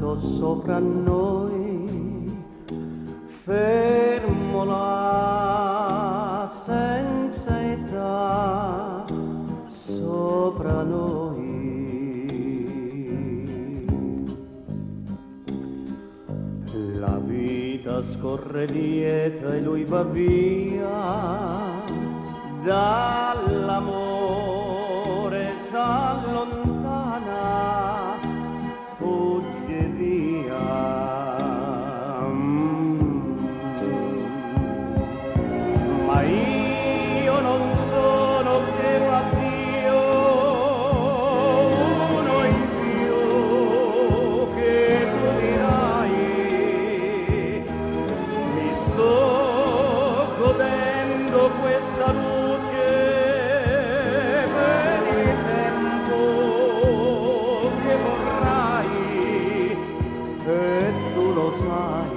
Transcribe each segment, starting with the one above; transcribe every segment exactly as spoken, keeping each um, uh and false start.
alto sopra noi, fermo là senza età sopra noi. La vita scorre lieta e lui va via, dall'amore s'allontana, fugge via. Mm. Ma io non sono che un addio, uno in più che tu dirai. Mi sto godendo questa luce per il tempo che vorrai, e tu lo sai.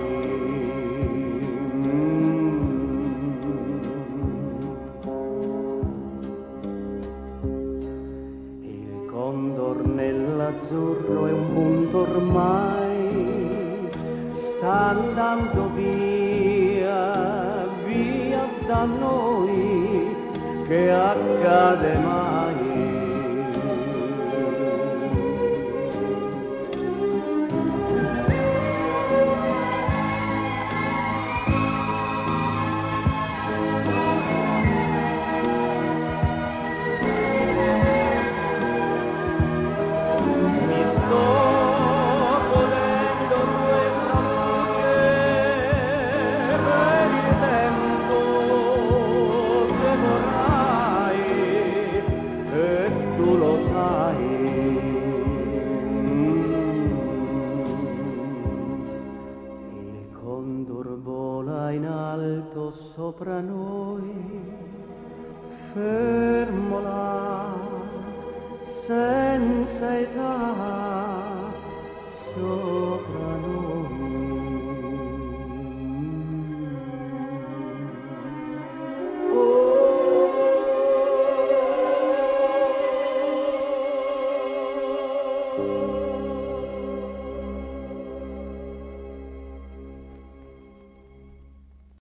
Il condor nell'azzurro è un punto ormai, sta andando via, via da noi, che accade mai? Mi sto godendo questa luce per il tempo che vorrai, e tu lo sai. Il condor vola in alto sopra noi, fermo là senza età sopra